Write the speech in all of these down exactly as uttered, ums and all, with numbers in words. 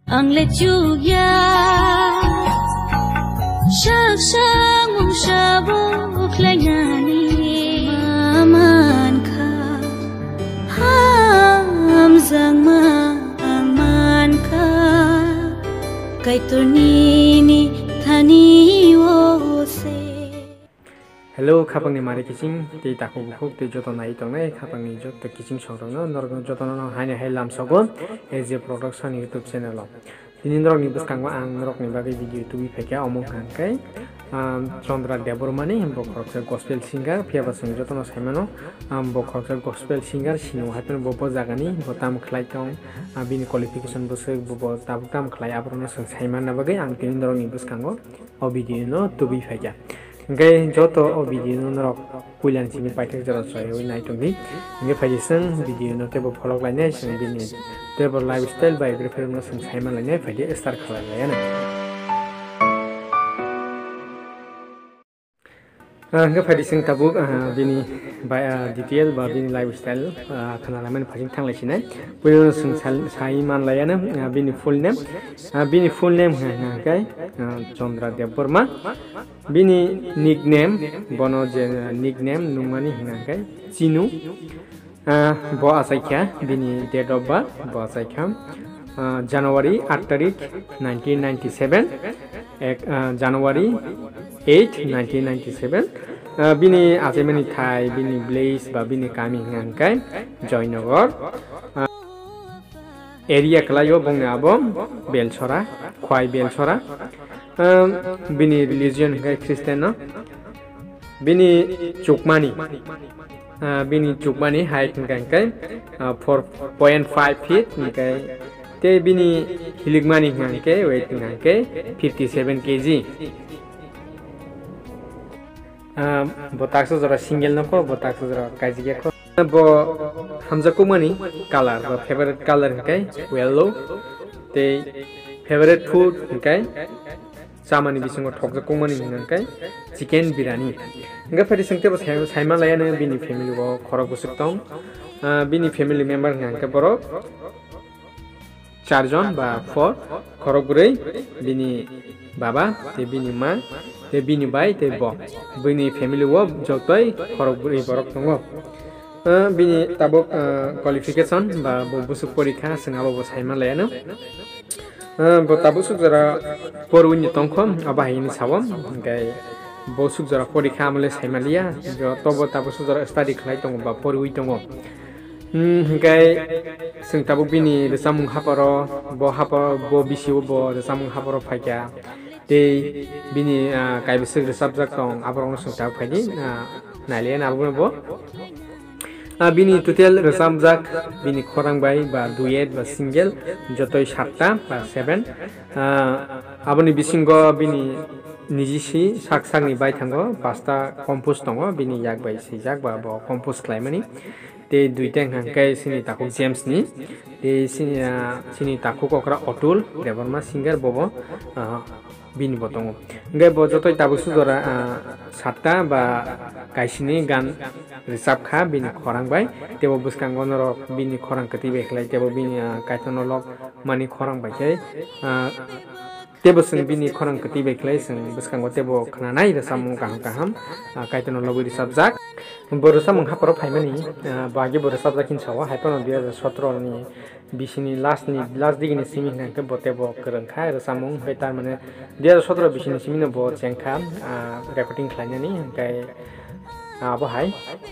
ang lechuya shak shak mong shabuk lanyani maman ka ham zang ma ang man ka kay turnini thani wo se. Hello, kapang ni mari kicing ti taku buku ti joto nai tong nai kapang ni joto kicing song no norgo joto no hanya helam sogo as a production YouTube channel lo. Ini norog ni buskang wa ang norog ni bagi video YouTube pekya omong kan kai Chandra Debormani himbo korokse gospel singer pia basung joto no saimano ambo korokse gospel singer sinu hapen bobo jagani botam khlai tong bini qualification bose bobo tabtam khlai abrono sung saiman na bagi ang tin norog ni buskango o video no tubi pekya. Ngay joto o video no norok kuilan simi paitek jara soy oi nai tongni nge phajisang video no tebo follow lainnya sing bini tebo lifestyle biography no sing saima lainnya phadi start khala yana nge phajisang tabuk bini by detail ba bini lifestyle khana lamen phajing thanglai sinai puyo sing saiman layana bini full name bini full name ha kai Chandra Deborma bini nickname bono je nickname nungmani hingakai Chinu bo asaikha bini date of birth bo asaikha January eight tarik nineteen ninety-seven January eighth nineteen ninety-seven bini asemani thai bini blaze ba bini kami hingakai Joynagar area kalayo bongna abom Belchora khwai Belchora bini religion kai Christian no bini chukmani bini chukmani height kai kai four point five feet kai te bini hiligmani kai weight kai fifty-seven kilograms botakso jara single no ko botakso jara kaji ko bo hamza kumani color bo favorite color kai yellow te favorite food kai samani bisingo thokja komani hingai chicken biryani nga phari sangte bo saima layana bini family bo khorok busuk tong bini family member ngangke borok four jon ba four khorok gurei bini baba te bini ma te bini bai te bo bini family wo jotoi khorok gurei borok tongo bini tabok qualification ba bo busuk porikha singabo bo saima layana bo tabusuk jara porwin tongkhom abahini sabam gai bosuk jara porikha amle saimalia jo tobo tabusuk jara study khlai tong ba porwi tongo gai sing tabu bini resamung haparo bo hapa bo bisiu bo resamung haparo phaikya te bini kai bisuk subject tong abrong sung ta phaidi naile na bu bo bini total resamjak bini khorang bai ba duet ba single jotoi satta ba seven aboni bisingo bini nijisi sak sakni bai thango pasta compose tongo bini yak bai sijak ba bo compose klaimani te duita hangkai sini taku James ni te sini sini taku kokra Otul Deborma singer bobo bini botongo ngai bo jotoi tabusu jora satta ba kaisini gan risap kha bini khorang bai tebo buskang gonoro bini khorang kati beklai tebo bini kaitono lok mani khorang bai kai tebo sing bini khorang kati beklai sing buskang tebo khana nai da samung kaham kaham kaitono loburi subject borusa mung haparo phaimani bagi borusa subject in sawa haipano two thousand seventeen ni bisini last ni last digini simi nangke botebo kerengkha samung betar mane two thousand seventeen bisini simi no bo chengkha recording khlainani kai abo hai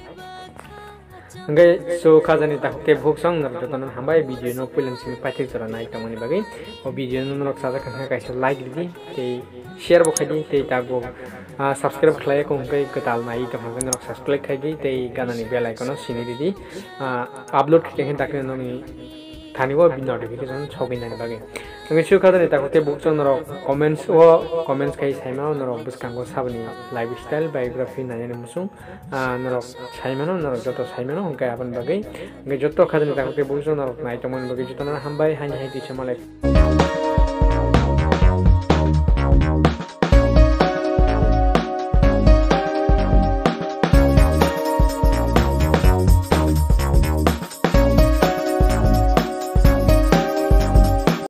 ngai so khajani takte bhoksang nar jotan hambai video no pulen simi paithik jara nai tamani bagi o video no nok saja kan kaisa like di te share bo khadi te tago subscribe khlai ko ngai ketal nai tamang nok subscribe khagi te ganani bell icon sini di upload khe takne no ni thanibo notification chogin bagi ngai so khajani takte bhoksang nar comments o comments kai saima nar buskango sabni lifestyle biography nai musung nar saima nar joto saima kai apan bagai ngai joto khajani takte bhoksang nar nai tamang bagi joto hambai hani hai ti chamalai